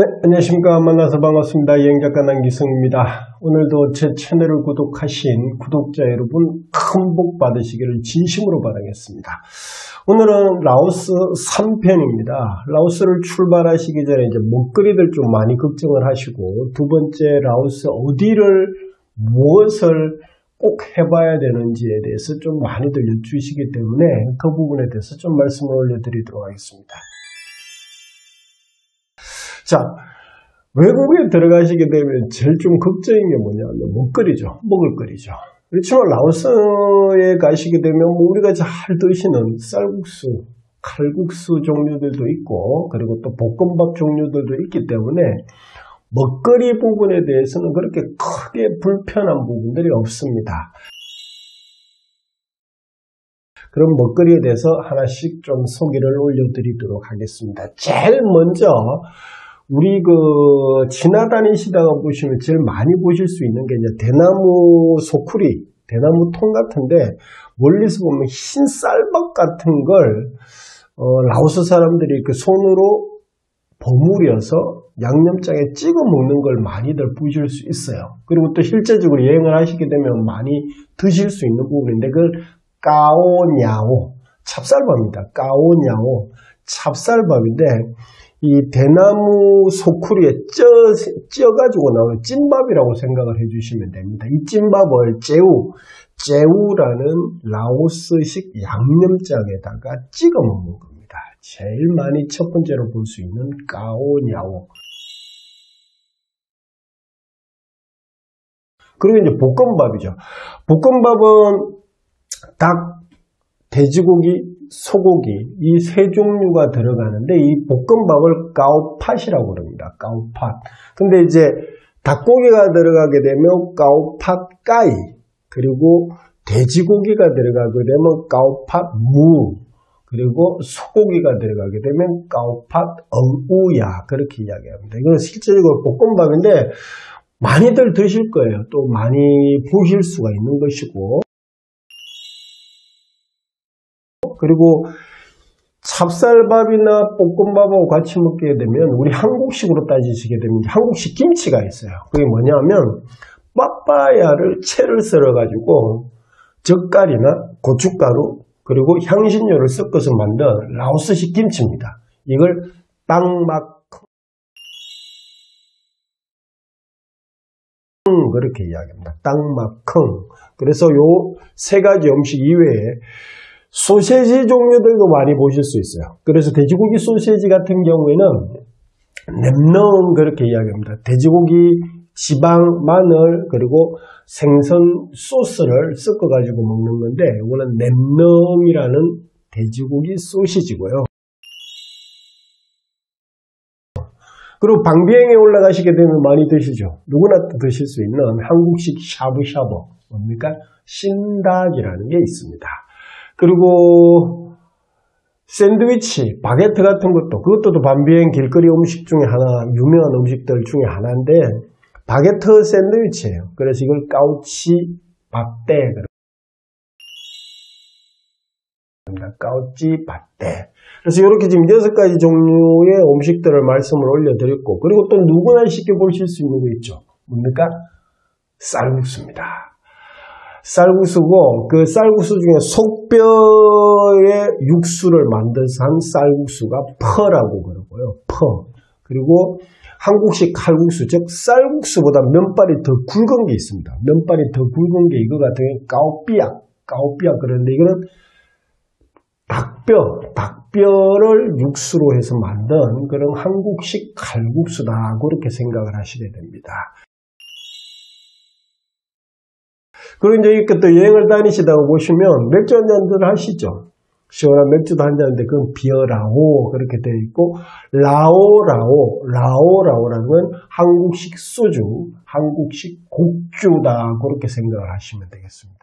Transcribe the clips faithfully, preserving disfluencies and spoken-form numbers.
네, 안녕하십니까. 만나서 반갑습니다. 여행작가 남기성입니다. 오늘도 제 채널을 구독하신 구독자 여러분 큰 복 받으시기를 진심으로 바라겠습니다. 오늘은 라오스 삼 편입니다. 라오스를 출발하시기 전에 이제 먹거리들 좀 많이 걱정을 하시고, 두 번째 라오스 어디를 무엇을 꼭 해봐야 되는지에 대해서 좀 많이들 여쭈시기 때문에 그 부분에 대해서 좀 말씀을 올려드리도록 하겠습니다. 자, 외국에 들어가시게 되면 제일 좀 걱정인 게 뭐냐면 먹거리죠. 먹을거리죠. 그렇지만 라오스에 가시게 되면 뭐 우리가 잘 드시는 쌀국수, 칼국수 종류들도 있고, 그리고 또 볶음밥 종류들도 있기 때문에 먹거리 부분에 대해서는 그렇게 크게 불편한 부분들이 없습니다. 그럼 먹거리에 대해서 하나씩 좀 소개를 올려드리도록 하겠습니다. 제일 먼저 우리 그 지나다니시다가 보시면 제일 많이 보실 수 있는 게 이제 대나무 소쿠리, 대나무 통 같은데, 멀리서 보면 흰 쌀밥 같은 걸 어, 라오스 사람들이 그 손으로 버무려서 양념장에 찍어 먹는 걸 많이들 보실 수 있어요. 그리고 또 실제적으로 여행을 하시게 되면 많이 드실 수 있는 부분인데, 그걸 까오냐오, 찹쌀밥입니다. 까오냐오, 찹쌀밥인데, 이 대나무 소쿠리에 쪄, 쪄가지고 나오는 찐밥이라고 생각을 해주시면 됩니다. 이 찐밥을 제우, 제우라는 라오스식 양념장에다가 찍어 먹는 겁니다. 제일 많이 첫 번째로 볼 수 있는 까오냐오. 그리고 이제 볶음밥이죠. 볶음밥은 닭, 돼지고기, 소고기 이 세 종류가 들어가는데, 이 볶음밥을 까오팟이라고 그럽니다. 까오팟. 근데 이제 닭고기가 들어가게 되면 까오팟 까이, 그리고 돼지고기가 들어가게 되면 까오팟 무, 그리고 소고기가 들어가게 되면 까오팟 엉우야, 그렇게 이야기합니다. 이건 실제적으로 볶음밥인데 많이들 드실 거예요. 또 많이 보실 수가 있는 것이고, 그리고 찹쌀밥이나 볶음밥하고 같이 먹게 되면 우리 한국식으로 따지시게 되면 한국식 김치가 있어요. 그게 뭐냐면 빠빠야를 채를 썰어 가지고 젓갈이나 고춧가루 그리고 향신료를 섞어서 만든 라오스식 김치입니다. 이걸 땅막 그렇게 이야기합니다. 땅마컹. 그래서 요 세 가지 음식 이외에 소세지 종류들도 많이 보실 수 있어요. 그래서 돼지고기 소세지 같은 경우에는 냄넘 그렇게 이야기합니다. 돼지고기, 지방, 마늘, 그리고 생선 소스를 섞어가지고 먹는 건데, 이거는 냄넘이라는 돼지고기 소시지고요. 그리고 방비행에 올라가시게 되면 많이 드시죠. 누구나 드실 수 있는 한국식 샤브샤브, 뭡니까? 신닭이라는 게 있습니다. 그리고 샌드위치, 바게트 같은 것도, 그것도 반비행 길거리 음식 중에 하나, 유명한 음식들 중에 하나인데, 바게트 샌드위치예요. 그래서 이걸 까우치 바떼, 까우치 바떼. 그래서 이렇게 지금 여섯 가지 종류의 음식들을 말씀을 올려드렸고, 그리고 또 누구나 쉽게 보실 수 있는 거 있죠. 뭡니까? 쌀국수입니다. 쌀국수고, 그 쌀국수 중에 속뼈의 육수를 만들어서 한 쌀국수가 퍼라고 그러고요. 퍼. 그리고 한국식 칼국수, 즉 쌀국수보다 면발이 더 굵은 게 있습니다. 면발이 더 굵은 게 이거 같은 경우는 까오삐약, 까오삐약 그러는데, 이거는 닭뼈, 닭뼈를 육수로 해서 만든 그런 한국식 칼국수다, 그렇게 생각을 하시게 됩니다. 그리고 이제 이렇게 또 여행을 다니시다가 보시면 맥주 한 잔들 하시죠. 시원한 맥주도 한 잔인데 그건 비어라오 그렇게 되어 있고, 라오라오, 라오라오라는 건 한국식 소주, 한국식 곡주다, 그렇게 생각을 하시면 되겠습니다.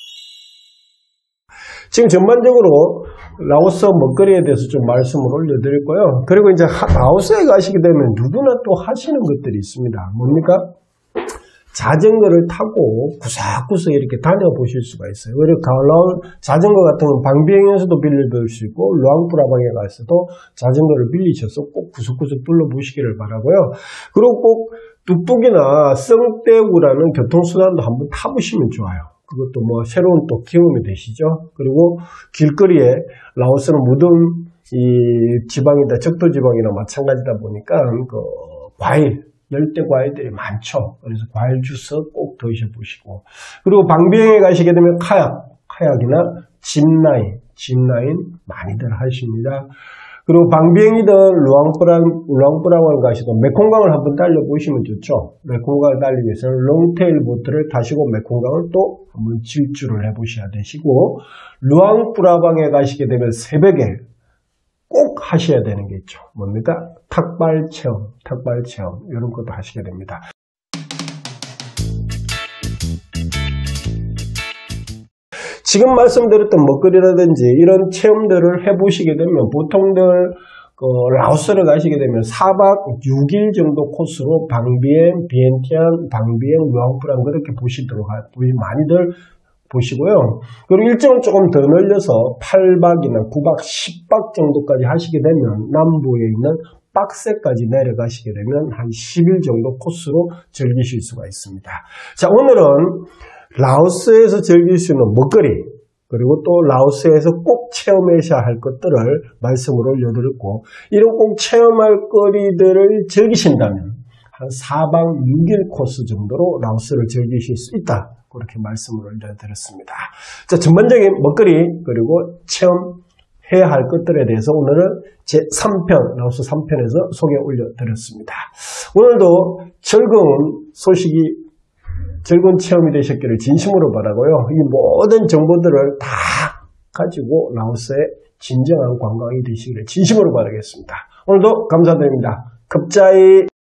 지금 전반적으로 라오스 먹거리에 대해서 좀 말씀을 올려드릴 거예요. 그리고 이제 라오스에 가시게 되면 누구나 또 하시는 것들이 있습니다. 뭡니까? 자전거를 타고 구석구석 이렇게 다녀보실 수가 있어요. 그리고 가을나올 자전거 같은 건 방비행에서도 빌려볼 수 있고 루앙프라방에 가서도 자전거를 빌리셔서 꼭 구석구석 둘러보시기를 바라고요. 그리고 꼭 뚝뚝이나 썽떼구라는 교통수단도 한번 타보시면 좋아요. 그것도 뭐 새로운 또 경험이 되시죠. 그리고 길거리에 라오스는 모든 이 지방이다, 적도 지방이나 마찬가지다 보니까 그 과일, 열대 과일들이 많죠. 그래서 과일 주스 꼭 드셔보시고. 그리고 방비행에 가시게 되면 카약, 카약이나 짚라인, 짚라인 많이들 하십니다. 그리고 방비행이든 루앙프랑, 루앙프랑을 가시든 메콩강을 한번 달려보시면 좋죠. 메콩강을 달리기 위해서는 롱테일 보트를 타시고 메콩강을 또 한번 질주를 해보셔야 되시고, 루앙프라방에 가시게 되면 새벽에 꼭 하셔야 되는 게 있죠. 뭡니까? 탁발 체험, 탁발 체험 이런 것도 하시게 됩니다. 지금 말씀드렸던 먹거리라든지 이런 체험들을 해보시게 되면 보통들 그 라오스를 가시게 되면 사 박 육 일 정도 코스로 방비엔, 비엔티안, 방비엔, 루앙프랑 그렇게 보시도록 많이들 보시고요. 그리고 일정을 조금 더 늘려서 팔 박이나 구 박, 십 박 정도까지 하시게 되면 남부에 있는 빡세까지 내려가시게 되면 한 십 일 정도 코스로 즐기실 수가 있습니다. 자, 오늘은 라오스에서 즐길 수 있는 먹거리, 그리고 또 라오스에서 꼭 체험하셔야 할 것들을 말씀을 올려드렸고, 이런 꼭 체험할 거리들을 즐기신다면 한 사 박 육 일 코스 정도로 라오스를 즐기실 수 있다. 그렇게 말씀을 올려드렸습니다. 자, 전반적인 먹거리 그리고 체험해야 할 것들에 대해서 오늘은 제삼 편, 라오스 삼 편에서 소개 올려드렸습니다. 오늘도 즐거운 소식이 즐거운 체험이 되셨기를 진심으로 바라고요. 이 모든 정보들을 다 가지고 라오스의 진정한 관광이 되시기를 진심으로 바라겠습니다. 오늘도 감사드립니다. 급자이